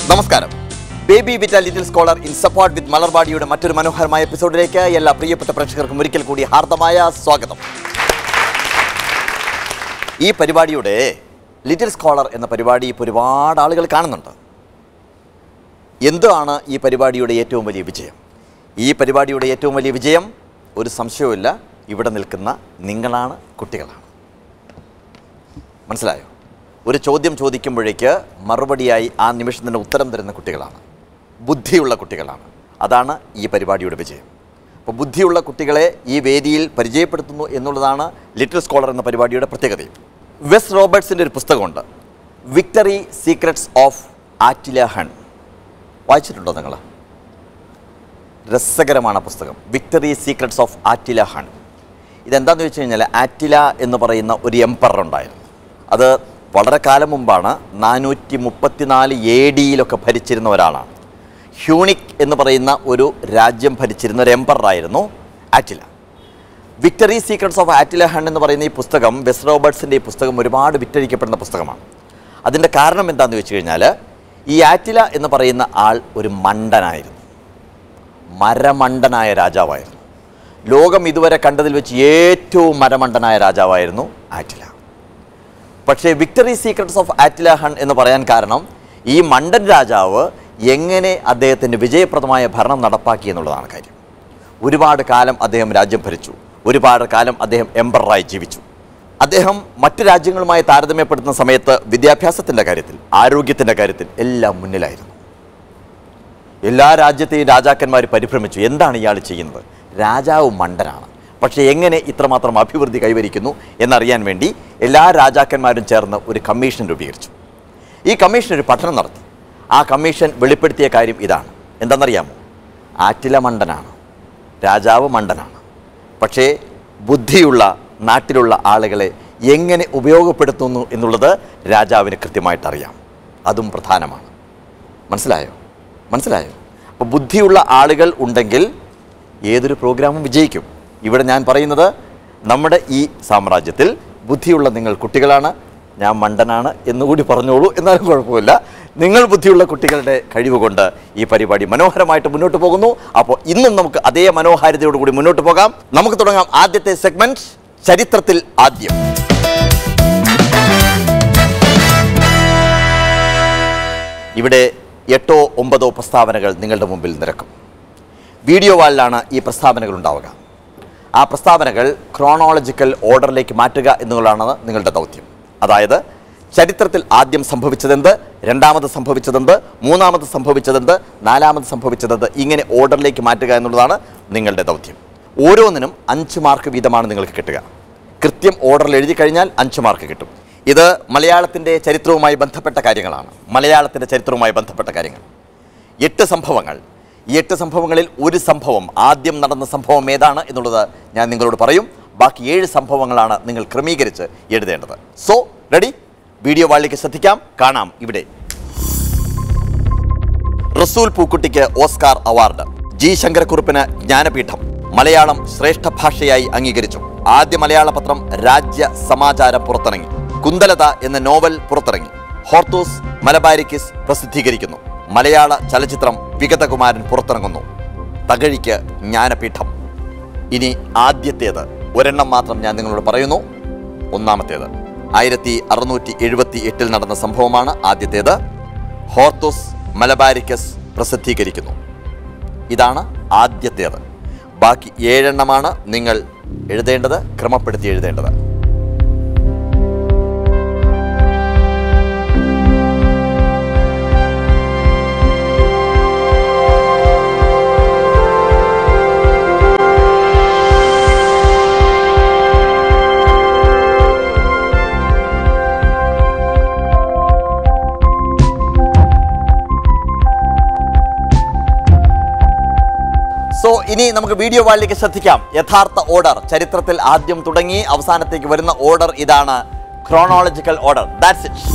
നമസ്കാരം. Baby with a little scholar in support with മലർവാടിയുടെ മറ്റൊരു മനോഹരമായ എപ്പിസോഡിലേക്ക് എല്ലാ പ്രിയപ്പെട്ട പ്രേക്ഷകർക്കും ഒരിക്കൽ കൂടി ഹാർദമായ സ്വാഗതം. ഈ പരിപാടിയുടെ ലിറ്റിൽ സ്കോളർ എന്ന പരിപാടി ഇപ്പോൾ ഒരുപാട് ആളുകൾ കാണുന്നുണ്ട്. എന്താണ് ഈ പരിപാടിയുടെ ഏറ്റവും വലിയ വിജയം? ഈ പരിപാടിയുടെ ഏറ്റവും വലിയ വിജയം ഒരു സംശയവുമില്ല, ഇവിടെ നിൽക്കുന്ന നിങ്ങളാണ്, കുട്ടികളാണ്. മനസ്സിലായോ? ഒരു ചോദ്യം ചോദിക്കുമ്പോഴേക്ക് മറുപടിയായി ആ നിമിഷം തന്നെ ഉത്തരം തരുന്ന കുട്ടികളാണ്, ബുദ്ധിയുള്ള കുട്ടികളാണ്. അതാണ് ഈ പരിപാടിയുടെ വിജയം. അപ്പോൾ ബുദ്ധിയുള്ള കുട്ടികളെ ഈ വേദിയിൽ പരിചയപ്പെടുത്തുന്നു എന്നുള്ളതാണ് ലിറ്റിൽ സ്കോളർ എന്ന പരിപാടിയുടെ പ്രത്യേകതയും. വെസ് റോബർട്ട്സിൻ്റെ ഒരു പുസ്തകമുണ്ട്, victory secrets of Attila Hun. വായിച്ചിട്ടുണ്ടോ നിങ്ങൾ? രസകരമാണ് പുസ്തകം, victory secrets of Attila Hun. ഇതെന്താണെന്ന് വെച്ച് കഴിഞ്ഞാൽ, ആറ്റില എന്ന് പറയുന്ന ഒരു എംപറർ ഉണ്ടായിരുന്നു. അത് വളരെ കാലം മുമ്പാണ്, 434 AD ഭരിച്ചിരുന്ന ഒരാളാണ്. ഹ്യൂണിക് എന്ന് പറയുന്ന ഒരു രാജ്യം ഭരിച്ചിരുന്ന ഒരു എംപററായിരുന്നു Attila. Victory secrets of Attila Hun എന്ന് പറയുന്ന ഈ പുസ്തകം, വെസ് റോബർട്ട്സിൻ്റെ ഈ പുസ്തകം ഒരുപാട് വിറ്റഴിക്കപ്പെടുന്ന പുസ്തകമാണ്. അതിൻ്റെ കാരണം എന്താണെന്ന് വെച്ച് കഴിഞ്ഞാൽ, ഈ ആറ്റില എന്ന് പറയുന്ന ആൾ ഒരു മണ്ടനായിരുന്നു, മരമണ്ടനായ രാജാവായിരുന്നു. ലോകം ഇതുവരെ കണ്ടതിൽ വെച്ച് ഏറ്റവും മരമണ്ടനായ രാജാവായിരുന്നു ആറ്റില. പക്ഷേ victory secrets of Attila Hun എന്ന് പറയാൻ കാരണം, ഈ മണ്ടൻ രാജാവ് എങ്ങനെ അദ്ദേഹത്തിൻ്റെ വിജയപ്രദമായ ഭരണം നടപ്പാക്കി എന്നുള്ളതാണ് കാര്യം. ഒരുപാട് കാലം അദ്ദേഹം രാജ്യം ഭരിച്ചു, ഒരുപാട് കാലം അദ്ദേഹം എംപററായി ജീവിച്ചു. അദ്ദേഹം മറ്റ് രാജ്യങ്ങളുമായി താരതമ്യപ്പെടുത്തുന്ന സമയത്ത് വിദ്യാഭ്യാസത്തിൻ്റെ കാര്യത്തിൽ, ആരോഗ്യത്തിൻ്റെ കാര്യത്തിൽ എല്ലാം മുന്നിലായിരുന്നു. എല്ലാ രാജ്യത്തെയും രാജാക്കന്മാർ പരിഭ്രമിച്ചു, എന്താണ് ഇയാൾ ചെയ്യുന്നത്? രാജാവ് മണ്ടനാണ്, പക്ഷേ എങ്ങനെ ഇത്രമാത്രം അഭിവൃദ്ധി കൈവരിക്കുന്നു എന്നറിയാൻ വേണ്ടി എല്ലാ രാജാക്കന്മാരും ചേർന്ന് ഒരു കമ്മീഷൻ രൂപീകരിച്ചു. ഈ കമ്മീഷൻ ഒരു പഠനം നടത്തി. ആ കമ്മീഷൻ വെളിപ്പെടുത്തിയ കാര്യം ഇതാണ്. എന്താണെന്നറിയാമോ? ആറ്റില മണ്ടനാണ്, രാജാവ് മണ്ടനാണ്, പക്ഷേ ബുദ്ധിയുള്ള നാട്ടിലുള്ള ആളുകളെ എങ്ങനെ ഉപയോഗപ്പെടുത്തുന്നു എന്നുള്ളത് രാജാവിന് കൃത്യമായിട്ട് അറിയാം. അതും പ്രധാനമാണ്. മനസ്സിലായോ? അപ്പോൾ ബുദ്ധിയുള്ള ആളുകൾ ഉണ്ടെങ്കിൽ ഏതൊരു പ്രോഗ്രാമും വിജയിക്കും. ഇവിടെ ഞാൻ പറയുന്നത്, നമ്മുടെ ഈ സാമ്രാജ്യത്തിൽ ബുദ്ധിയുള്ള നിങ്ങൾ കുട്ടികളാണ്, ഞാൻ മണ്ടനാണ് എന്നുകൂടി പറഞ്ഞോളൂ, എന്നാലും കുഴപ്പമില്ല. നിങ്ങൾ ബുദ്ധിയുള്ള കുട്ടികളുടെ കഴിവ് കൊണ്ട് ഈ പരിപാടി മനോഹരമായിട്ട് മുന്നോട്ട് പോകുന്നു. അപ്പോൾ ഇന്നും നമുക്ക് അതേ മനോഹാരിതയോടുകൂടി മുന്നോട്ട് പോകാം. നമുക്ക് തുടങ്ങാം ആദ്യത്തെ സെഗ്മെന്റ്, ചരിത്രത്തിൽ ആദ്യം. ഇവിടെ 8 or 9 പ്രസ്താവനകൾ നിങ്ങളുടെ മുമ്പിൽ നിരക്കും. വീഡിയോ വാളിലാണ് ഈ പ്രസ്താവനകൾ ഉണ്ടാവുക. ആ പ്രസ്താവനകൾ ക്രോണോളജിക്കൽ ഓർഡറിലേക്ക് മാറ്റുക എന്നുള്ളതാണ് നിങ്ങളുടെ ദൗത്യം. അതായത് ചരിത്രത്തിൽ ആദ്യം സംഭവിച്ചതെന്ത്, രണ്ടാമത് സംഭവിച്ചതെന്ത്, മൂന്നാമത് സംഭവിച്ചതെന്ത്, നാലാമത് സംഭവിച്ചതെന്ത്, ഇങ്ങനെ ഓർഡറിലേക്ക് മാറ്റുക എന്നുള്ളതാണ് നിങ്ങളുടെ ദൗത്യം. ഓരോന്നിനും 5 മാർക്ക് വീതമാണ് നിങ്ങൾക്ക് കിട്ടുക. കൃത്യം ഓർഡറിൽ എഴുതി കഴിഞ്ഞാൽ 5 മാർക്ക് കിട്ടും. ഇത് മലയാളത്തിൻ്റെ ചരിത്രവുമായി ബന്ധപ്പെട്ട കാര്യങ്ങളാണ്. മലയാളത്തിൻ്റെ ചരിത്രവുമായി ബന്ധപ്പെട്ട കാര്യങ്ങൾ 8 സംഭവങ്ങൾ. ഈ 8 സംഭവങ്ങളിൽ ഒരു സംഭവം, ആദ്യം നടന്ന സംഭവം ഏതാണ് എന്നുള്ളത് ഞാൻ നിങ്ങളോട് പറയും. ബാക്കി 7 സംഭവങ്ങളാണ് നിങ്ങൾ ക്രമീകരിച്ച് എഴുതേണ്ടത്. So ready? വീഡിയോ വാളിലേക്ക് ശ്രദ്ധിക്കാം. കാണാം. ഇവിടെ റസൂൽ പൂക്കുട്ടിക്ക് ഓസ്കാർ അവാർഡ്, ജി ശങ്കരക്കുറുപ്പിന് ജ്ഞാനപീഠം, മലയാളം ശ്രേഷ്ഠ ഭാഷയായി അംഗീകരിച്ചു, ആദ്യ മലയാള പത്രം രാജ്യ സമാചാരം പുറത്തിറങ്ങി, കുന്തലത എന്ന നോവൽ പുറത്തിറങ്ങി, ഹോർത്തൂസ് മലബാരിക്കിസ് പ്രസിദ്ധീകരിക്കുന്നു, മലയാള ചലച്ചിത്രം വിഗതകുമാരൻ പുറത്തിറങ്ങുന്നു, തകഴിക്ക് ജ്ഞാനപീഠം. ഇനി ആദ്യത്തേത് ഒരെണ്ണം മാത്രം ഞാൻ നിങ്ങളോട് പറയുന്നു. ഒന്നാമത്തേത് 1678 നടന്ന സംഭവമാണ്. ആദ്യത്തേത് ഹോർത്തൂസ് മലബാരിക്കസ് പ്രസിദ്ധീകരിക്കുന്നു. ഇതാണ് ആദ്യത്തേത്. ബാക്കി 7 എണ്ണമാണ് നിങ്ങൾ എഴുതേണ്ടത്, ക്രമപ്പെടുത്തി എഴുതേണ്ടത്. സോ ഇനി നമുക്ക് വീഡിയോ വാളിലേക്ക് ശ്രദ്ധിക്കാം. യഥാർത്ഥ ഓർഡർ, ചരിത്രത്തിൽ ആദ്യം തുടങ്ങി അവസാനത്തേക്ക് വരുന്ന ഓർഡർ ഇതാണ്, chronological order. That's it.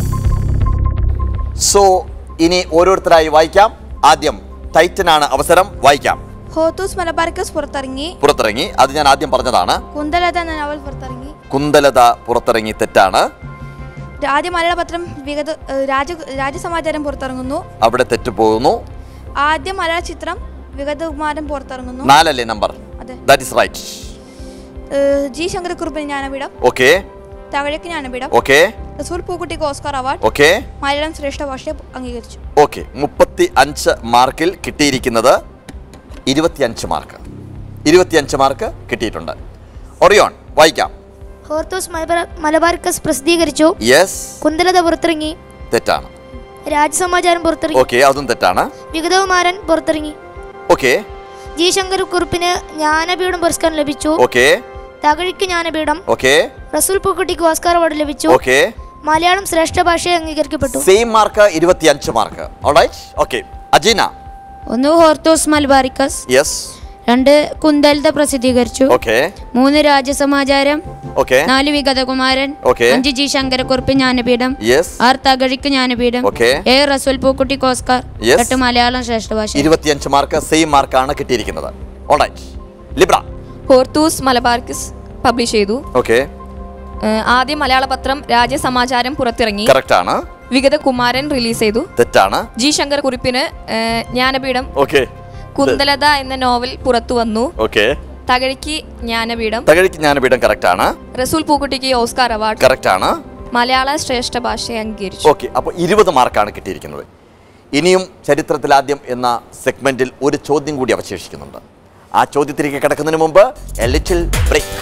So ഇനി ഓരോരുത്തരായി വായിക്കാം. ആദ്യം ടൈറ്റനാണ് അവസരം, വായിക്കാം. ഹോർത്തൂസ് മലബാരിക്കസ് പുറത്തിറങ്ങി. അത് ഞാൻ ആദ്യം പറഞ്ഞതാണ്. കുന്തലത എന്ന നോവൽ പുറത്തിറങ്ങി. കുന്തലത പുറത്തിറങ്ങി തെറ്റാണ്. ആദ്യ മലയാള പത്രം രാജസമാചാരം പുറത്തിറങ്ങുന്നു. അവിടെ തെറ്റ് പോകുന്നു. ആദ്യ മലയാള ചിത്രം വിഗതകുമാരൻ പുറത്തിറങ്ങുന്നു. 4 അല്ലേ number? That is right. G ശങ്കരക്കുറുപ്പിന് ജ്ഞാനപീഠം. ഓക്കേ. തകഴിക്ക് ജ്ഞാനപീഠം. ഓക്കേ. റസൂൽ പൂക്കുട്ടിക്ക് ഓസ്കാർ അവാർഡ്. ഓക്കേ. മലയാളം ശ്രേഷ്ഠ ഭാഷയെ അംഗീകരിച്ചു. ഓക്കേ. 35 മാർക്കിൽ കിട്ടിയിരിക്കുന്നത് 25 മാർക്ക്. 25 മാർക്ക് കിട്ടിയിട്ടുണ്ട്. ഒറിയോൺ വായിക്കാം. ഹോർത്തൂസ് മലബാർക്കസ് പ്രസിദ്ധീകരിച്ചു. യെസ്. കുന്തലത പുറത്തിറങ്ങി. തെറ്റാണ്. രാജസമാചാരം പുറത്തിറങ്ങി. ഓക്കേ, അതും തെറ്റാണ്. വിഗതകുമാരൻ പുറത്തിറങ്ങി. ഓക്കേ. ജി ശങ്കരക്കുറുപ്പിന് ജ്ഞാനപീഠം പുരസ്കാരം ലഭിച്ചു. ഓക്കേ. തകഴിക്ക് ജ്ഞാനപീഠം. ഓക്കേ. റസൂൽ പൂക്കുട്ടിക്ക് ഓസ്കാർ അവാർഡ് ലഭിച്ചു. ഓക്കേ. മലയാളം ശ്രേഷ്ഠ ഭാഷയെ അംഗീകരിക്കപ്പെട്ടു. Same mark 25 mark. Alright. Okay. Ajeena. 1 Hortus Malabaricus. Yes. 2 Kundalatha പ്രസിദ്ധീകരിച്ചു. Okay. 3 Rajasamacharam. Okay. 4 Vigathakumaran. Okay. 5 G Sankarakurup Jnanpith. Yes. 6 തകഴിക്ക് ജ്ഞാനപീഠം. ഓക്കേ. 7 റസൂൽ പൂക്കുട്ടിക്ക് ഓസ്കാർ. 8 മലയാളം ശ്രേഷ്ഠ ഭാഷ. 25 മാർക്ക് സെയിം മാർക്കാണ് കിട്ടിയിരിക്കുന്നത്. Alright. Libra. Hortus Malabaricus publish ചെയ്തു. ഓക്കേ. ആദ്യ മലയാള പത്രം രാജസമാചാരം പുറത്തിറങ്ങി. കറക്റ്റ് ആണ്. വിഗതകുമാരൻ റിലീസ് ചെയ്തു. തെറ്റാണ്. ജി ശങ്കരക്കുറുപ്പിന് ജ്ഞാനപീഠം. ഓക്കേ. കുന്തലത എന്ന നോവൽ പുറത്തു വന്നു. ഓക്കേ. തകഴിക്ക് ജ്ഞാനപീഠം. തകഴിക്ക് ജ്ഞാനപീഠം കറക്റ്റ് ആണ്. റസൂൽ പൂക്കുട്ടിക്ക് ഓസ്കാർ അവാർഡ്. കറക്റ്റ് ആണ്. മലയാള ശ്രേഷ്ഠ ഭാഷയെ അംഗീകരിച്ചു. ഓക്കെ, അപ്പോൾ 20 മാർക്കാണ് കിട്ടിയിരിക്കുന്നത്. ഇനിയും ചരിത്രത്തിലാദ്യം എന്ന സെഗ്മെന്റിൽ ഒരു ചോദ്യം കൂടി അവശേഷിക്കുന്നുണ്ട്. ആ ചോദ്യത്തിലേക്ക് കിടക്കുന്നതിന് മുമ്പ് a little break.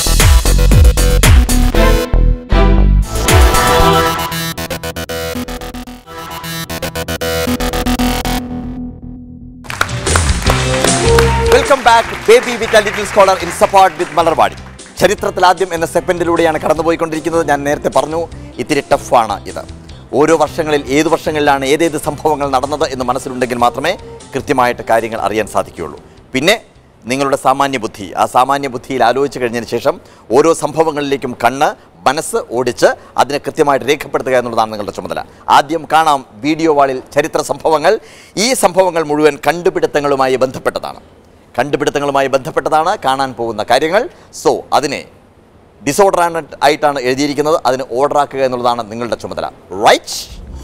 Welcome back baby with a little scholar in support with Malarvadi. ചരിത്രത്തിലാദ്യം എന്ന സെഗ്മെന്റിലൂടെയാണ് കടന്നുപോയിക്കൊണ്ടിരിക്കുന്നത്. ഞാൻ നേരത്തെ പറഞ്ഞു, ഇത്തിരി ടഫാണ് ഇത്. ഓരോ വർഷങ്ങളിൽ ഏത് വർഷങ്ങളിലാണ് ഏതേത് സംഭവങ്ങൾ നടന്നത് എന്ന് മനസ്സിലുണ്ടെങ്കിൽ മാത്രമേ കൃത്യമായിട്ട് കാര്യങ്ങൾ അറിയാൻ സാധിക്കുകയുള്ളൂ. പിന്നെ നിങ്ങളുടെ സാമാന്യ ബുദ്ധി, ആ സാമാന്യ ബുദ്ധിയിൽ ആലോചിച്ച് കഴിഞ്ഞതിന് ശേഷം ഓരോ സംഭവങ്ങളിലേക്കും മനസ്സ് ഓടിച്ച് അതിനെ കൃത്യമായിട്ട് രേഖപ്പെടുത്തുക എന്നുള്ളതാണ് നിങ്ങളുടെ ചുമതല. ആദ്യം കാണാം വീഡിയോ വാളിൽ ചരിത്ര സംഭവങ്ങൾ. ഈ സംഭവങ്ങൾ മുഴുവൻ കണ്ടുപിടുത്തങ്ങളുമായി ബന്ധപ്പെട്ടതാണ് കാണാൻ പോകുന്ന കാര്യങ്ങൾ. സോ അതിനെ ഡിസോർഡർ ആയിട്ടാണ് എഴുതിയിരിക്കുന്നത്, അതിന് ഓർഡർ ആക്കുക എന്നുള്ളതാണ് നിങ്ങളുടെ ചുമതല. റൈറ്റ്.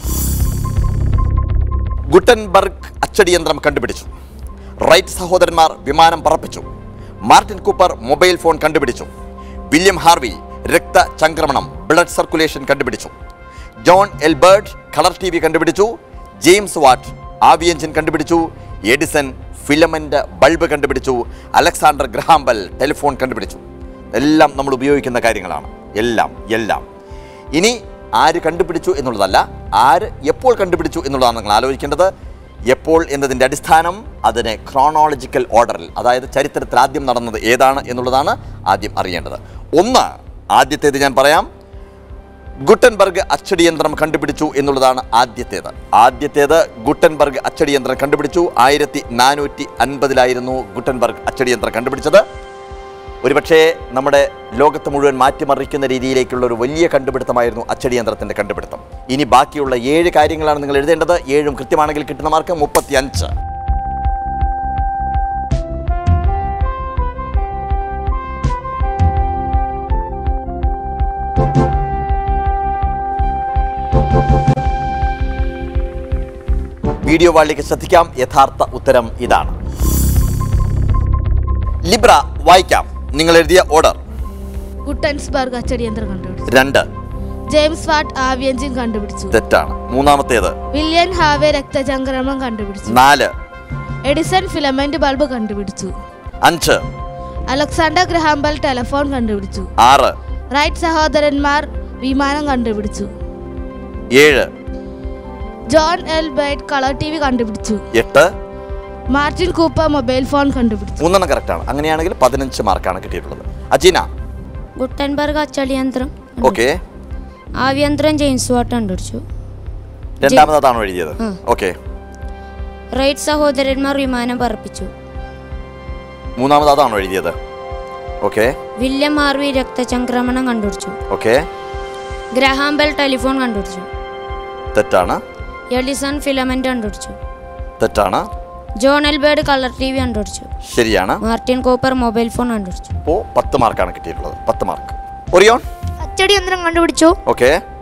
ഗുട്ടൻബർഗ് അച്ചടിയന്ത്രം കണ്ടുപിടിച്ചു. റൈറ്റ് സഹോദരന്മാർ വിമാനം പറപ്പിച്ചു. മാർട്ടിൻ കൂപ്പർ മൊബൈൽ ഫോൺ കണ്ടുപിടിച്ചു. വില്യം ഹാർവി രക്തചംക്രമണം ബ്ലഡ് സർക്കുലേഷൻ കണ്ടുപിടിച്ചു. ജോൺ എൽബർട്ട് കളർ TV കണ്ടുപിടിച്ചു. ജെയിംസ് വാട്ട് ആവി എഞ്ചിൻ കണ്ടുപിടിച്ചു. എഡിസൺ ഫിലമെന്റ് ബൾബ് കണ്ടുപിടിച്ചു. അലക്സാണ്ടർ ഗ്രഹാം ബെൽ ടെലിഫോൺ കണ്ടുപിടിച്ചു. എല്ലാം നമ്മൾ ഉപയോഗിക്കുന്ന കാര്യങ്ങളാണ്. എല്ലാം ഇനി ആര് കണ്ടുപിടിച്ചു എന്നുള്ളതല്ല, ആര് എപ്പോൾ കണ്ടുപിടിച്ചു എന്നുള്ളതാണ് നിങ്ങൾ ആലോചിക്കേണ്ടത്. എപ്പോൾ എന്നതിൻ്റെ അടിസ്ഥാനം അതിനെ ക്രോണോളജിക്കൽ ഓർഡറിൽ, അതായത് ചരിത്രത്തിൽ ആദ്യം നടന്നത് ഏതാണ് എന്നുള്ളതാണ് ആദ്യം അറിയേണ്ടത്. ആദ്യത്തേത് ഞാൻ പറയാം. ഗുട്ടൻബർഗ് അച്ചടിയന്ത്രം കണ്ടുപിടിച്ചു എന്നുള്ളതാണ് ആദ്യത്തേത്. ഗുട്ടൻബർഗ് അച്ചടിയന്ത്രം കണ്ടുപിടിച്ചു. 1450 ഗുട്ടൻബർഗ് അച്ചടിയന്ത്രം കണ്ടുപിടിച്ചത്. ഒരുപക്ഷേ നമ്മുടെ ലോകത്ത് മുഴുവൻ മാറ്റിമറിക്കുന്ന രീതിയിലേക്കുള്ള ഒരു വലിയ കണ്ടുപിടുത്തമായിരുന്നു അച്ചടിയന്ത്രത്തിൻ്റെ കണ്ടുപിടുത്തം. ഇനി ബാക്കിയുള്ള 7 കാര്യങ്ങളാണ് നിങ്ങൾ എഴുതേണ്ടത്. 7 കൃത്യമാണെങ്കിൽ കിട്ടുന്ന മാർക്ക് 35. വീഡിയോ വാളിലേക്ക് ശ്രദ്ധിക്കാം. യഥാർത്ഥ ഉത്തരം ഇതാണ്. ലിബ്ര വായിക്കാം. നിങ്ങൾ എഴുതിയ ഓർഡർ. ഗുട്ടൻസ്ബർഗ് അച്ചടിയന്ത്രം കണ്ടുപിടിച്ചു. 2. ജെയിംസ് വാട്ട് ആവി എഞ്ചിൻ കണ്ടുപിടിച്ചു. തെറ്റാണ്. മൂന്നാമത്തേത്. വില്യം ഹാർവേ രക്തചംക്രമണം കണ്ടുപിടിച്ചു. 4. എഡിസൺ ഫിലമെന്റ് ബൾബ് കണ്ടുപിടിച്ചു. 5. അലക്സാണ്ടർ ഗ്രഹാം ബെൽ ടെലിഫോൺ കണ്ടുപിടിച്ചു. 6. റൈറ്റ് സഹോദരന്മാർ വിമാനം കണ്ടുപിടിച്ചു. 7. ജോൺ എൽബർട്ട് കളർ TV കണ്ടുപിടിച്ചു. 8. മാർട്ടിൻ കൂപ്പർ മൊബൈൽ ഫോൺ കണ്ടുപിടിച്ചു. 3 കറക്റ്റാണ്. അങ്ങനെയാണെങ്കിൽ 15 മാർക്കാണ് കിട്ടിയിട്ടുള്ളത്. അജീന. ഗുട്ടൻബർഗ് അച്ചടിയന്ത്രം. ഓക്കെ. ആവിയന്ത്രം ജെയിംസ് വാട്ട് കണ്ടുപിടിച്ചു. രണ്ടാമതാണോ എഴുതിയത്? ഓക്കെ. റൈറ്റ് സഹോദരന്മാർ വിമാനം പറപ്പിച്ചു. മൂന്നാമതാണോ എഴുതിയത്? ഓക്കെ. വില്യം ഹാർവി രക്തചംക്രമണം കണ്ടുപിടിച്ചു. ഓക്കെ. ഗ്രഹാം ബെൽ ടെലിഫോൺ കണ്ടുപിടിച്ചു. തെറ്റാണ്. എഡിസൺ ഫിലമെന്റ് കണ്ടുപിടിച്ചു. തെറ്റാണ്. ജോൺ എൽബർട്ട് കളർ TV കണ്ടുപിടിച്ചു. ശരിയാണ്. മാർട്ടിൻ കൂപ്പർ മൊബൈൽ ഫോൺ കണ്ടുപിടിച്ചു. അപ്പോൾ 10 മാർക്കാണ് കിട്ടിയിട്ടുള്ളത്. 10 മാർക്ക്. ഒറിയോൺ അച്ചടിയന്ത്രം കണ്ടുപിടിച്ചു. ഓക്കെ.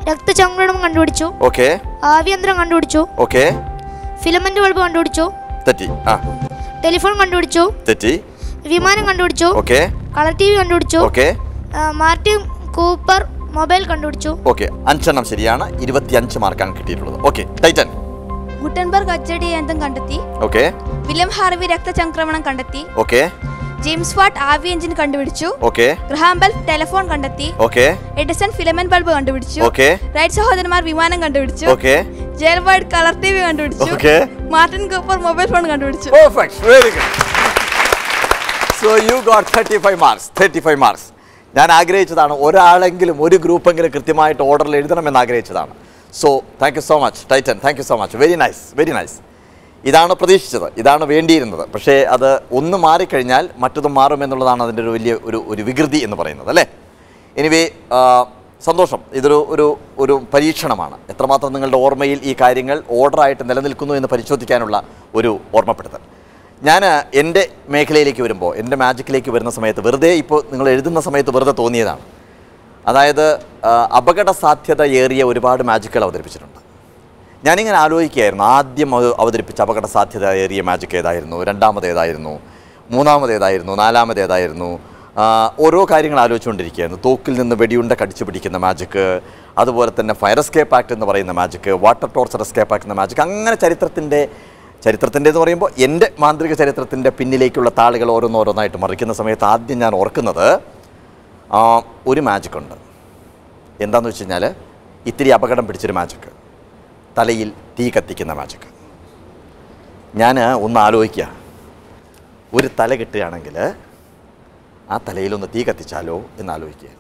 രക്തചംക്രമണം കണ്ടുപിടിച്ചു. ഓക്കെ. ആവിയന്ത്രം കണ്ടുപിടിച്ചു. ഓക്കെ. ഫിലമെന്റ് ബൾബ് കണ്ടുപിടിച്ചു. തെറ്റി. ടെലിഫോൺ കണ്ടുപിടിച്ചു. തെറ്റി. വിമാനം കണ്ടുപിടിച്ചു. ഓക്കെ. കളർ TV കണ്ടുപിടിച്ചു. ഓക്കെ. മാർട്ടിൻ കൂപ്പർ മൊബൈൽ കണ്ടുപിടിച്ചു. ഓക്കെ. 5 ശരിയാണ്. 25 മാർക്കാണ് കിട്ടിയിട്ടുള്ളത്. ഓക്കെ. ടൈറ്റൻ. ഗുട്ടൻബർഗ് അച്ചടി യന്ത്രം കണ്ടെത്തി. ഓക്കെ. വില്യം ഹാർവി രക്തചംക്രമണം കണ്ടെത്തി. ഓക്കെ. ജെയിംസ് വാട്ട് ആവി എഞ്ചിൻ കണ്ടുപിടിച്ചു. ഓക്കെ. ഗ്രഹാം ബെൽ ടെലിഫോൺ കണ്ടെത്തി. ഓക്കെ. എഡിസൺ ഫിലമെന്റ് ബൾബ് കണ്ടുപിടിച്ചു. ഓക്കെ. റൈറ്റ് സഹോദരന്മാർ വിമാനം കണ്ടുപിടിച്ചു. ഓക്കെ. ജെൽബർഡ് കളർ TV കണ്ടുപിടിച്ചു. Okay. Martin Cooper mobile phone കണ്ടുപിടിച്ചു. Perfect. Very good. So you got 35 marks. 35 marks. ഞാൻ ആഗ്രഹിച്ചതാണ് ഒരാളെങ്കിലും ഒരു ഗ്രൂപ്പെങ്കിലും കൃത്യമായിട്ട് ഓർഡറിൽ എഴുതണമെന്ന് ആഗ്രഹിച്ചതാണ്. So thank you so much Titan. Thank you so much. Very nice, very nice. ഇതാണ് പ്രതീക്ഷിച്ചത്, ഇതാണ് വേണ്ടിയിരുന്നത്. പക്ഷേ അത് ഒന്ന് മാറിക്കഴിഞ്ഞാൽ മറ്റതും മാറുമെന്നുള്ളതാണ് അതിൻ്റെ ഒരു വലിയ ഒരു വികൃതി എന്ന് പറയുന്നത്, അല്ലേ? എനിവേ, സന്തോഷം. ഇതൊരു പരീക്ഷണമാണ്. എത്രമാത്രം നിങ്ങളുടെ ഓർമ്മയിൽ ഈ കാര്യങ്ങൾ ഓർഡറായിട്ട് നിലനിൽക്കുന്നു എന്ന് പരിശോധിക്കാനുള്ള ഒരു ഓർമ്മപ്പെടുത്തൽ. ഞാൻ എൻ്റെ മേഖലയിലേക്ക് വരുമ്പോൾ, എൻ്റെ മാജിക്കിലേക്ക് വരുന്ന സമയത്ത് വെറുതെ ഇപ്പോൾ നിങ്ങൾ എഴുതുന്ന സമയത്ത് വെറുതെ തോന്നിയതാണ്. അതായത് അപകട സാധ്യത ഏറിയ ഒരുപാട് മാജിക്കുകൾ അവതരിപ്പിച്ചിട്ടുണ്ട്. ഞാനിങ്ങനെ ആലോചിക്കുകയായിരുന്നു, ആദ്യം അവതരിപ്പിച്ച അപകട സാധ്യത ഏറിയ മാജിക് ഏതായിരുന്നു, രണ്ടാമതേതായിരുന്നു, മൂന്നാമതേതായിരുന്നു, നാലാമതേതായിരുന്നു, ഓരോ കാര്യങ്ങൾ ആലോചിച്ചുകൊണ്ടിരിക്കുകയായിരുന്നു. തോക്കിൽ നിന്ന് വെടിയുണ്ട കടിച്ചു പിടിക്കുന്ന മാജിക്ക്, അതുപോലെ തന്നെ ഫയർ എസ്കേപ്പ് ആക്ട് എന്ന് പറയുന്ന magic, water torture escape act എന്ന മാജിക്ക്. അങ്ങനെ ചരിത്രത്തിൻ്റെ എന്ന് പറയുമ്പോൾ എൻ്റെ മാന്ത്രിക ചരിത്രത്തിൻ്റെ പിന്നിലേക്കുള്ള താളുകൾ ഓരോന്നോരോന്നായിട്ട് മറിക്കുന്ന സമയത്ത് ആദ്യം ഞാൻ ഓർക്കുന്നത് ഒരു മാജിക്കുണ്ട്. എന്താണെന്ന് വെച്ച് കഴിഞ്ഞാൽ ഇത്തിരി അപകടം പിടിച്ചൊരു മാജിക്ക്, തലയിൽ തീ കത്തിക്കുന്ന മാജിക്ക്. ഞാൻ ഒന്ന് ആലോചിക്കുക, ഒരു തല കിട്ടുകയാണെങ്കിൽ ആ തലയിലൊന്ന് തീ കത്തിച്ചാലോ എന്നാലോചിക്കുക.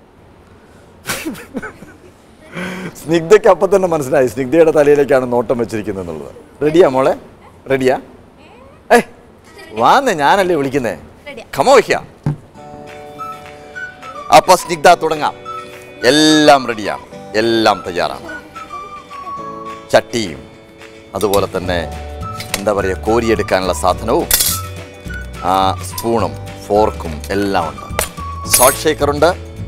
സ്നിഗ്ധയ്ക്ക് അപ്പം തന്നെ മനസ്സിലായി സ്നിഗ്ധയുടെ തലയിലേക്കാണ് നോട്ടം വെച്ചിരിക്കുന്നത് എന്നുള്ളത്. റെഡിയാ മോളെ? റെഡിയാ? വാന്നേ, ഞാനല്ലേ വിളിക്കുന്നേ. കമോ വയ്ക്കുക. അപ്പൊ സ്നിഗ്ധ തുടങ്ങാം. എല്ലാം റെഡിയാണ്, എല്ലാം തയ്യാറാണ്. ചട്ടിയും അതുപോലെ തന്നെ എന്താ പറയുക, കോരിയെടുക്കാനുള്ള സാധനവും സ്പൂണും ഫോർക്കും എല്ലാം ഉണ്ട്. സോൾട്ട് ഷേക്കറുണ്ട്,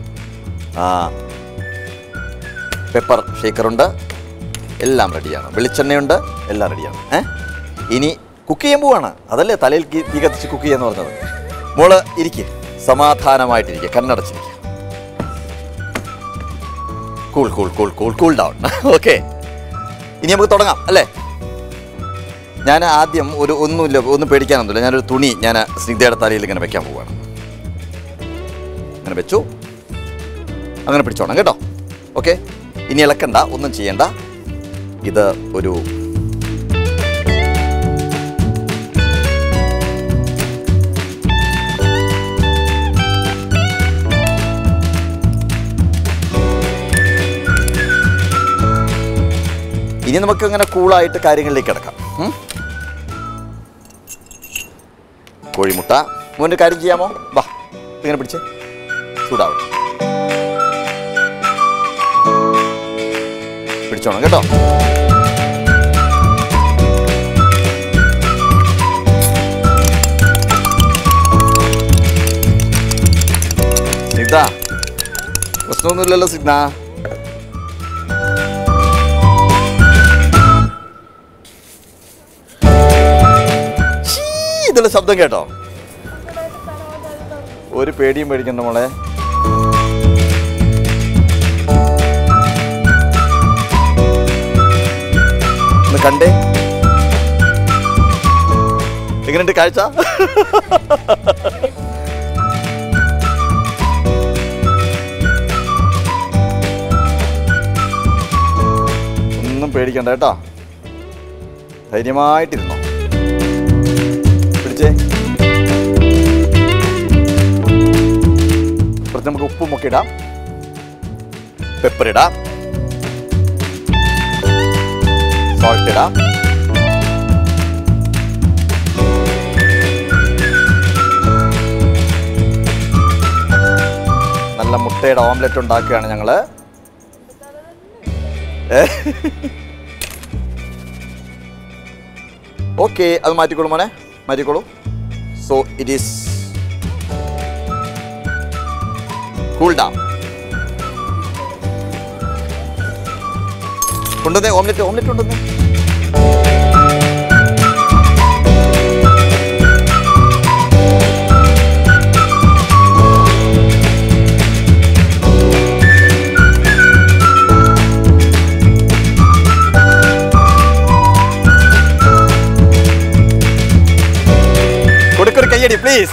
പെപ്പർ ഷേക്കറുണ്ട്, എല്ലാം റെഡിയാണ്. വെളിച്ചെണ്ണയുണ്ട്, എല്ലാം റെഡിയാണ്. ഇനി കുക്ക് ചെയ്യാൻ പോവാണ്. അതല്ലേ തലയിൽ തീ കത്തിച്ച് കുക്ക് ചെയ്യാന്ന് പറഞ്ഞത്. മോള് ഇരിക്കുക, സമാധാനമായിട്ടിരിക്കുക, കണ്ണടച്ചിരിക്കുക. Cool cool cool cool cool down. Okay, ഇനി നമുക്ക് തുടങ്ങാം അല്ലേ? ഞാൻ ആദ്യം ഒന്നുമില്ല, ഒന്നും പേടിക്കാനൊന്നുമില്ല. ഞാനൊരു തുണി ഞാൻ സ്നിഗ്ധയുടെ തലയിൽ ഇങ്ങനെ വെക്കാൻ പോവുകയാണ്. അങ്ങനെ വെച്ചു, അങ്ങനെ പിടിച്ചോണം കേട്ടോ. ഓക്കെ, ഇനി ഇളക്കണ്ട, ഒന്നും ചെയ്യണ്ട. ഇത് ഒരു ഇനി നമുക്ക് ഇങ്ങനെ കൂളായിട്ട് കാര്യങ്ങളിലേക്ക് കിടക്കാം. കോഴിമുട്ട. മോൻ്റെ കാര്യം ചെയ്യാമോ? വാ, ഇങ്ങനെ പിടിച്ച് ചൂടാവട്ടെ. പിടിച്ചോണം കേട്ടോ. സ്നിഗ്ധ, പ്രശ്നമൊന്നുമില്ലല്ലോ സ്നിഗ്ധ? ഇതിലെ ശബ്ദം കേട്ടോ? ഒരു പേടിയും പേടിക്കണ്ട മോളെ. ഒന്ന് കണ്ടേ, എങ്ങനെയുണ്ട് കാഴ്ച? ഒന്നും പേടിക്കണ്ട കേട്ടോ, ധൈര്യമായിട്ടിരുന്നോ. പിടിച്ചേ. കുറച്ച് നമുക്ക് ഉപ്പും ഒക്കെ ഇടാം, പെപ്പർ ഇടാം, സോൾട്ട് ഇടാം. നല്ല മുട്ടയുടെ ഓംലെറ്റ് ഉണ്ടാക്കുകയാണ് ഞങ്ങള്. ഓക്കെ, അത് മാറ്റിക്കോളൂ മോനെ, മാറ്റിക്കോളൂ. So it is cool down. കൊണ്ടുവന്നേ, ഓംലെറ്റ് കൊണ്ടുവന്നേ. കൊടുക്കൊരു കയ്യടി പ്ലീസ്.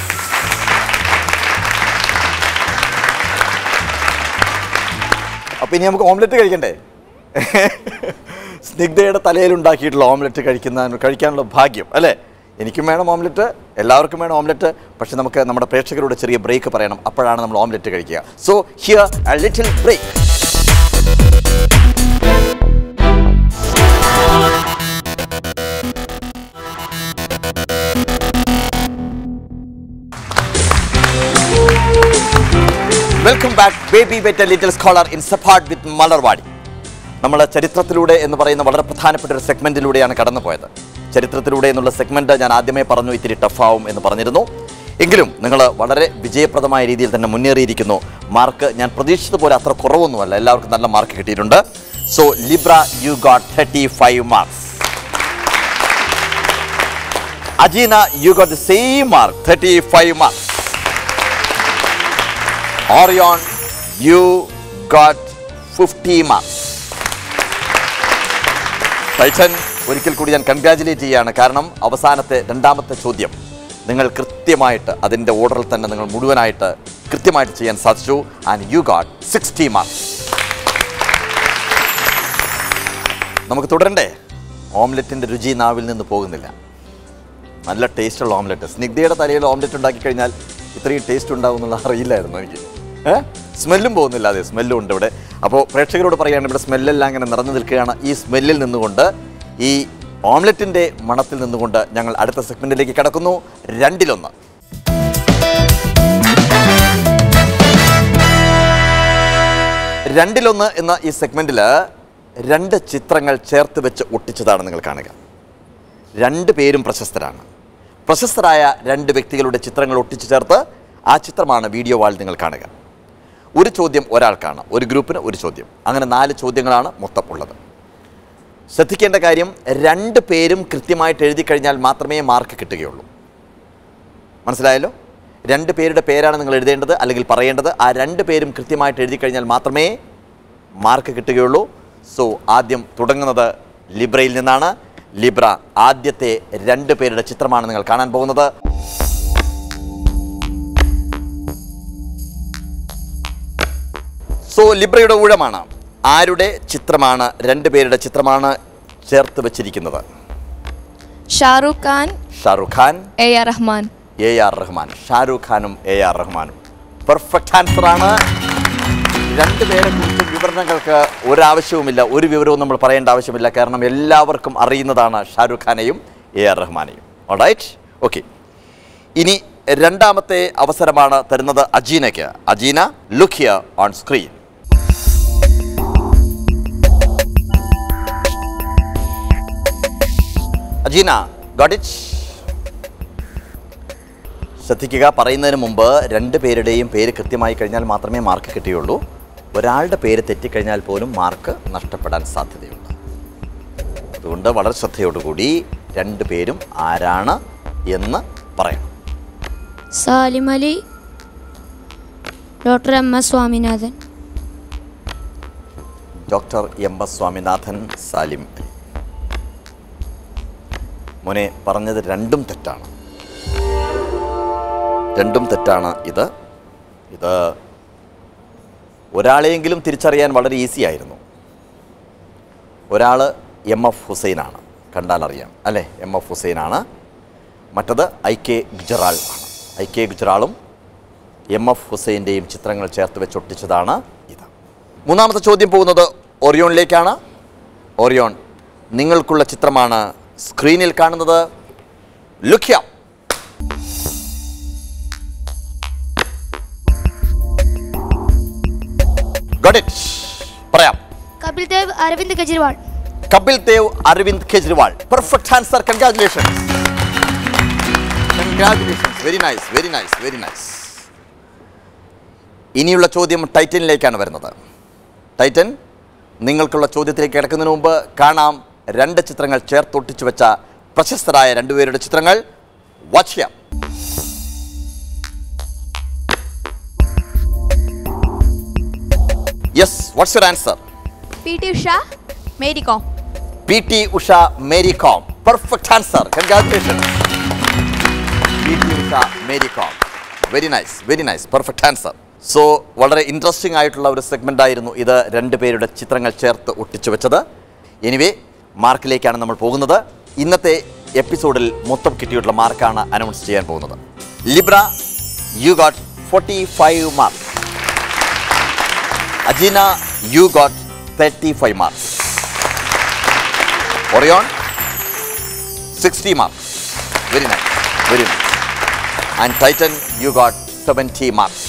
അപ്പൊ ഇനി നമുക്ക് ഓംലെറ്റ് കഴിക്കണ്ടേ? സ്നിഗ്ധയുടെ തലയിലുണ്ടാക്കിയിട്ടുള്ള ഓംലെറ്റ് കഴിക്കാനുള്ള ഭാഗ്യം അല്ലേ? എനിക്കും വേണം ഓംലെറ്റ്, എല്ലാവർക്കും വേണം ഓംലെറ്റ്. പക്ഷെ നമുക്ക് നമ്മുടെ പ്രേക്ഷകരോട് ചെറിയ ബ്രേക്ക് പറയണം, അപ്പോഴാണ് നമ്മൾ ഓംലെറ്റ് കഴിക്കുക. So here a little break. Welcome back baby better little scholar in support with Malarvadi. നമ്മൾ ചരിത്രത്തിലൂടെ എന്ന് പറയുന്ന വളരെ പ്രധാനപ്പെട്ട ഒരു സെഗ്മെന്റിലൂടെയാണ് കടന്നു പോയത്. ചരിത്രത്തിലൂടെ എന്നുള്ള സെഗ്മെന്റ് ഞാൻ ആദ്യമേ പറഞ്ഞു ഇത്തിരി ടഫാവും എന്ന് പറഞ്ഞിരുന്നു. എങ്കിലും നിങ്ങൾ വളരെ വിജയപ്രദമായ രീതിയിൽ തന്നെ മുന്നേറിയിരിക്കുന്നു. മാർക്ക് ഞാൻ പ്രതീക്ഷിച്ചതുപോലെ അത്ര കുറവൊന്നുമല്ല, എല്ലാവർക്കും നല്ല മാർക്ക് കിട്ടിയിട്ടുണ്ട്. So Libra you got 35 marks. Ajeena you got the same mark 35 marks. Orion, you got 50 marks. Titan, ഒരിക്കൽ കൂടി ഞാൻ കൺഗ്രാജുലേറ്റ് ചെയ്യുകയാണ്. കാരണം അവസാനത്തെ രണ്ടാമത്തെ ചോദ്യം നിങ്ങൾ കൃത്യമായിട്ട് അതിൻ്റെ ഓർഡറിൽ തന്നെ നിങ്ങൾ മുഴുവനായിട്ട് കൃത്യമായിട്ട് ചെയ്യാൻ സാധിച്ചു. And you got 60 marks. നമുക്ക് തുടരണ്ടേ? ഓംലെറ്റിൻ്റെ രുചി നാവിൽ നിന്ന് പോകുന്നില്ല. നല്ല ടേസ്റ്റുള്ള ഓംലെറ്റ്. സ്നിഗ്ധയുടെ തലയിൽ ഓംലെറ്റ് ഉണ്ടാക്കി കഴിഞ്ഞാൽ ഇത്രയും ടേസ്റ്റ് ഉണ്ടാവും എന്നുള്ള അറിയില്ലായിരുന്നു എനിക്ക്. സ്മെല്ലും പോകുന്നില്ല. അതെ, സ്മെല്ലും ഉണ്ട് ഇവിടെ. അപ്പോൾ പ്രേക്ഷകരോട് പറയുകയാണ്, ഇവിടെ സ്മെല്ലെല്ലാം ഇങ്ങനെ നിറഞ്ഞു നിൽക്കുകയാണ്. ഈ സ്മെല്ലിൽ നിന്നുകൊണ്ട്, ഈ ഓംലെറ്റിൻ്റെ മണത്തിൽ നിന്നുകൊണ്ട് ഞങ്ങൾ അടുത്ത സെഗ്മെൻറ്റിലേക്ക് കടക്കുന്നു. 2-1. രണ്ടിലൊന്ന് എന്ന ഈ സെഗ്മെൻറ്റിൽ 2 ചിത്രങ്ങൾ ചേർത്ത് വെച്ച് ഒട്ടിച്ചതാണ് നിങ്ങൾ കാണുക. 2 പേരും പ്രശസ്തരാണ്. പ്രശസ്തരായ 2 വ്യക്തികളുടെ ചിത്രങ്ങൾ ഒട്ടിച്ചു ചേർത്ത് ആ ചിത്രമാണ് വീഡിയോ വാൾ നിങ്ങൾ കാണുക. ഒരു ചോദ്യം ഒരാൾക്കാണ്, ഒരു ഗ്രൂപ്പിന് ഒരു ചോദ്യം. അങ്ങനെ 4 ചോദ്യങ്ങളാണ് മൊത്തം ഉള്ളത്. ശ്രദ്ധിക്കേണ്ട കാര്യം, 2 പേരും കൃത്യമായിട്ട് എഴുതി കഴിഞ്ഞാൽ മാത്രമേ മാർക്ക് കിട്ടുകയുള്ളൂ. മനസ്സിലായല്ലോ? 2 പേരുടെ പേരാണ് നിങ്ങൾ എഴുതേണ്ടത് അല്ലെങ്കിൽ പറയേണ്ടത്. ആ 2 പേരും കൃത്യമായിട്ട് എഴുതി കഴിഞ്ഞാൽ മാത്രമേ മാർക്ക് കിട്ടുകയുള്ളൂ. സോ ആദ്യം തുടങ്ങുന്നത് ലിബ്രയിൽ നിന്നാണ്. ലിബ്ര ആദ്യത്തെ 2 പേരുടെ ചിത്രമാണ് നിങ്ങൾ കാണാൻ പോകുന്നത്. സോ ലിബ്രയുടെ ഊഴമാണ്. ആരുടെ ചിത്രമാണ്, 2 പേരുടെ ചിത്രമാണ് ചേർത്ത് വെച്ചിരിക്കുന്നത്? ഷാറുഖ് ഖാൻ, AR റഹ്മാൻ. ഷാറുഖ് ഖാനും AR റഹ്മാനും പെർഫെക്റ്റ് ആൻസർ ആണ്. 2 പേരെ കുറിച്ച് വിവരണങ്ങൾക്ക് ഒരാവശ്യവുമില്ല, ഒരു വിവരവും നമ്മൾ പറയേണ്ട ആവശ്യമില്ല. കാരണം എല്ലാവർക്കും അറിയുന്നതാണ് ഷാറുഖ് ഖാനെയും AR റഹ്മാനെയും. Alright, okay. ഇനി രണ്ടാമത്തെ അവസരമാണ് തരുന്നത് അജീനയ്ക്ക്. Ajeena, look here on screen. Ajeena, got it? ശ്രദ്ധിക്കുക, പറയുന്നതിന് മുമ്പ് 2 പേരുടെയും പേര് കൃത്യമായി കഴിഞ്ഞാൽ മാത്രമേ മാർക്ക് കിട്ടുകയുള്ളൂ. ഒരാളുടെ പേര് തെറ്റിക്കഴിഞ്ഞാൽ പോലും മാർക്ക് നഷ്ടപ്പെടാൻ സാധ്യതയുണ്ട്. അതുകൊണ്ട് വളരെ ശ്രദ്ധയോടുകൂടി 2 പേരും ആരാണ് എന്ന് പറയണം. Salim Ali, doctor MS Swaminathan. Doctor MS Swaminathan, Salim Ali. മോനെ, പറഞ്ഞത് 2ഉം തെറ്റാണ്. 2ഉം തെറ്റാണ്. ഇത് ഒരാളെയെങ്കിലും തിരിച്ചറിയാൻ വളരെ ഈസി ആയിരുന്നു. ഒരാൾ MF ഹുസൈനാണ്, കണ്ടാലറിയാം അല്ലേ? MF ഹുസൈനാണ്. മറ്റത് IK ഗുജറാൾ ആണ്. IK ഗുജറാളും MF ഹുസൈൻ്റെയും ചിത്രങ്ങൾ ചേർത്ത് വെച്ചൊട്ടിച്ചതാണ് ഇത്. മൂന്നാമത്തെ ചോദ്യം പോകുന്നത് ഓറിയോണിലേക്കാണ്. ഓറിയോൺ, നിങ്ങൾക്കുള്ള ചിത്രമാണ് സ്ക്രീനിൽ കാണുന്നത്. Look here. Got it? പറയാം. Kapil Dev, Arvind Kejriwal. Kapil Dev, Arvind Kejriwal. Perfect answer. Congratulations. Very nice, very nice, very nice. ഇനിയുള്ള ചോദ്യം ടൈറ്റനിലേക്കാണ് വരുന്നത്. ടൈറ്റൻ, നിങ്ങൾക്കുള്ള ചോദ്യത്തിലേക്ക് കിടക്കുന്നതിന് മുമ്പ് കാണാം 2 ചിത്രങ്ങൾ ചേർത്തൊട്ടിച്ചു വെച്ച പ്രശസ്തരായ 2 പേരുടെ ചിത്രങ്ങൾ. വാച്ച് ചെയ്യാം. Yes, what's your answer? PT Usha, Mary Kom. PT Usha, Mary Kom. Perfect answer. Congratulations. PT Usha, Mary Kom. Very nice, very nice. Perfect answer. So വളരെ ഇൻട്രസ്റ്റിംഗ് ആയിട്ടുള്ള ഒരു സെഗ്മെൻ്റ് ആയിരുന്നു ഇത്, 2 പേരുടെ ചിത്രങ്ങൾ ചേർത്ത് ഒട്ടിച്ചു വെച്ചത്. എനിവേ, മാർക്കിലേക്കാണ് നമ്മൾ പോകുന്നത്. ഇന്നത്തെ എപ്പിസോഡിൽ മൊത്തം കിട്ടിയിട്ടുള്ള മാർക്കാണ് അനൗൺസ് ചെയ്യാൻ പോകുന്നത്. Libra, you got 45 marks. Ajeena, you got 35 marks. Orion 60 marks. Very nice, very nice. And Titan, you got 70 marks.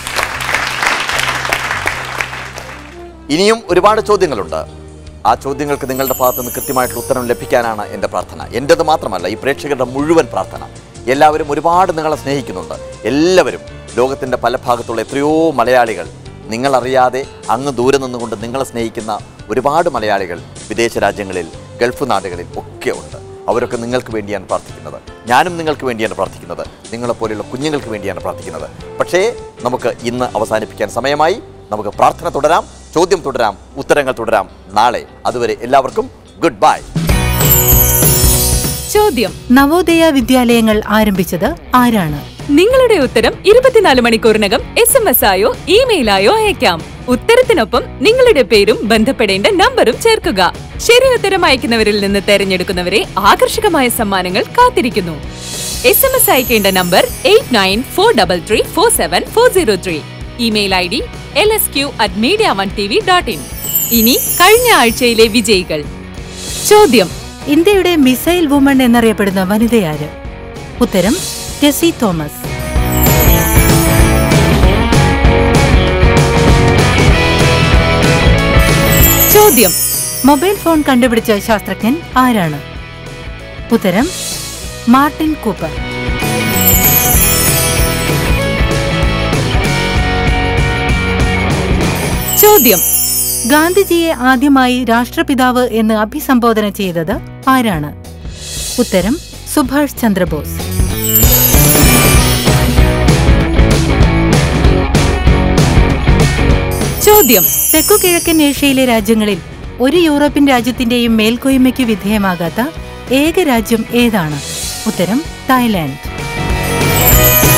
ഇനിയും ഒരുപാട് ചോദ്യങ്ങളുണ്ട്. ആ ചോദ്യങ്ങൾക്ക് നിങ്ങളുടെ ഭാഗത്ത് നിന്ന് കൃത്യമായിട്ടുള്ള ഉത്തരം ലഭിക്കാനാണ് എൻ്റെ പ്രാർത്ഥന. എൻ്റേത് മാത്രമല്ല, ഈ പ്രേക്ഷകരുടെ മുഴുവൻ പ്രാർത്ഥന. എല്ലാവരും ഒരുപാട് നിങ്ങളെ സ്നേഹിക്കുന്നുണ്ട്. എല്ലാവരും, ലോകത്തിൻ്റെ പല ഭാഗത്തുള്ള എത്രയോ മലയാളികൾ, നിങ്ങളറിയാതെ അങ്ങ് ദൂരെ നിന്നുകൊണ്ട് നിങ്ങളെ സ്നേഹിക്കുന്ന ഒരുപാട് മലയാളികൾ വിദേശ രാജ്യങ്ങളിൽ, ഗൾഫ് നാടുകളിൽ ഒക്കെ ഉണ്ട്. അവരൊക്കെ നിങ്ങൾക്ക് വേണ്ടിയാണ് പ്രാർത്ഥിക്കുന്നത്. ഞാനും നിങ്ങൾക്ക് വേണ്ടിയാണ് പ്രാർത്ഥിക്കുന്നത്. നിങ്ങളെപ്പോലെയുള്ള കുഞ്ഞുങ്ങൾക്ക് വേണ്ടിയാണ് പ്രാർത്ഥിക്കുന്നത്. പക്ഷേ നമുക്ക് ഇന്ന് അവസാനിപ്പിക്കാൻ സമയമായി. നമുക്ക് പ്രാർത്ഥന തുടരാം, ചോദ്യം തുടരാം, ഉത്തരങ്ങൾ തുടരാം നാളെ. അതുവരെ എല്ലാവർക്കും ഗുഡ് ബൈ. ചോദ്യം: നവോദയ വിദ്യാലയങ്ങൾ ആരംഭിച്ചത് ആരാണ്? നിങ്ങളുടെ ഉത്തരം 24 മണിക്കൂറിനകം SMS ആയോ ഇമെയിലായോ അയക്കാം. ഉത്തരത്തിനൊപ്പം നിങ്ങളുടെ പേരും ബന്ധപ്പെടേണ്ട നമ്പറും ചേർക്കുക. ശരി ഉത്തരം അയക്കുന്നവരിൽ നിന്ന് തെരഞ്ഞെടുക്കുന്നവരെ ആകർഷകമായ സമ്മാനങ്ങൾ കാത്തിരിക്കുന്നു. SMS അയക്കേണ്ട നമ്പർ 8943347403. Email ID lsq@mediaonetv.in. ഇനി കഴിഞ്ഞ ആഴ്ചയിലെ വിജയികൾ. ചോദ്യം: ഇന്ത്യയുടെ മിസൈൽ വുമൺ എന്നറിയപ്പെടുന്ന വനിതയാര്? ഉത്തരം ടെസി തോമസ്. ചോദ്യം: മൊബൈൽ ഫോൺ കണ്ടുപിടിച്ച ശാസ്ത്രജ്ഞൻ ആരാണ്? ഉത്തരം മാർട്ടിൻ കൂപ്പർ. ചോദ്യം: ഗാന്ധിജിയെ ആദ്യമായി രാഷ്ട്രപിതാവ് എന്ന് അഭിസംബോധന ചെയ്തത് ആരാണ്? ഉത്തരം സുഭാഷ് ചന്ദ്രബോസ്. ചോദ്യം: തെക്കുകിഴക്കൻ ഏഷ്യയിലെ രാജ്യങ്ങളിൽ ഒരു യൂറോപ്യൻ രാജ്യത്തിന്റെയും മേൽക്കോയ്മയ്ക്ക് വിധേയമാകാത്ത ഏക രാജ്യം ഏതാണ്? ഉത്തരം തായ്ലാൻഡ്.